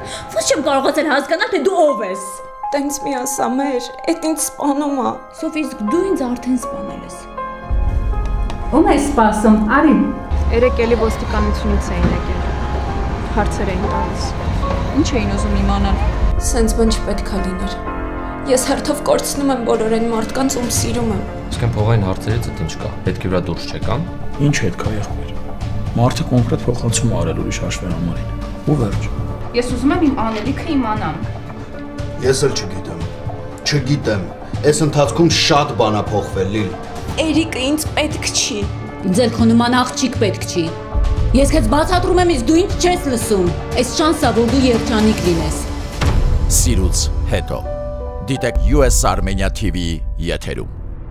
Ոնց չեմ կարողացել հասկանալ, թե դու ով ես։ Տենց մի ասա մեր, էդ ինձ սպանում է։ Սոֆի, իսկ դու ինձ արդեն սպանել ես։ Ում ես սպասում, արի։ Երեք էլի ոստիկանությունից էին եկել։ Հարցեր էին տալիս։ Ինչ էին ուզում իմանալ։ Սենց բան չպետք է լիներ։ Ես հերթով կորցնում եմ բոլոր այն մարդկանց, ում սիրում եմ։ Իսկ այն փողային հարցերից էլ ինչ կա։ Պետք է վրա դուրս չեկան։ Ինչ հետ կա եղբայր։ Մարդը կոնկրետ փոխանցում է արել ուրիշ հաշվեհամարին։ Ու վերջ։ Ես ուզում եմ իմ անելիքը իմանամ։ Ես էլ չգիտեմ։ Չգիտեմ։ Այս ընթացքում շատ բան է փոխվել, Լիլ։ Էրիկը ինձ պետք չի։ Ինձ էլ քո նման աղջիկ պետք չի։ Ես քեզ բացատրում եմ, իսկ դու ինձ չես լսում։ Այս շանսը, որ դու երջանիկ լինես։ Siruc հետո։ Դիտեք USArmenia TV եթերում։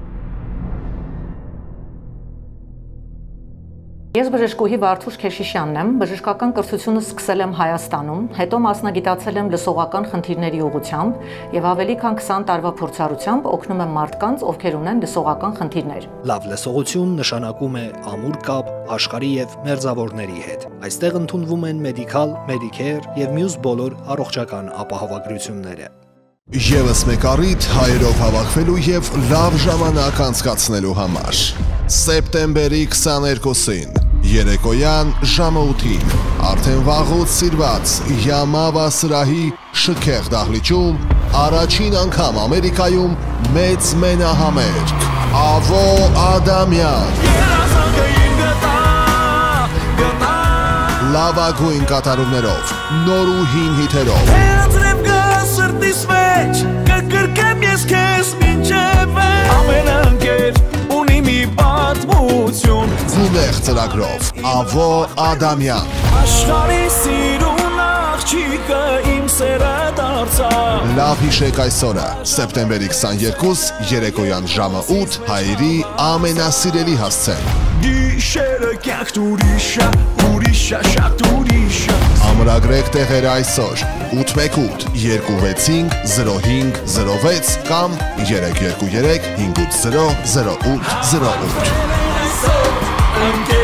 Ես բժշկուհի Վարդուշ Քեշիշյանն եմ, բժշկական կրթությունը սկսել եմ Հայաստանում, հետո մասնագիտացել եմ լսողական խնդիրների ուղղությամբ եւ ավելի քան 20 տարվա փորձառությամբ օգնում եմ մարդկանց, ովքեր ունեն լսողական խնդիրներ։ Լավ լսողություն նշանակում է ամուր կապ աշխարհի եւ մերձավորների հետ։ Այստեղ ընդունվում են մեդիկալ, մեդիկեր եւ մյուս բոլոր առողջական ապահովագրությունները։ Եվս մեկ առիթ հայերով հավաքվելու եւ լավ ժամանակ անցկացնելու համար։ Սեպտեմբերի 22-ին երեկոյան ժամը 8-ին արդեն վաղուց սիրված Yamava սրահի շքեղ դահլիճում առաջին անգամ Ամերիկայում մեծ մենահամերգ Avo Adamyan լավագույն կատարումներով նոր ու հին հիթերով Գունեղ ծրագրով Avo Adamyan Լավ հիշեք այսօրը սեպտեմբերի 22 երեկոյան ժամը 8 հայերի ամենասիրելի հասցեն Ամրագրեք տեղերը այսօր 818-265-0506 կամ 323-580-0808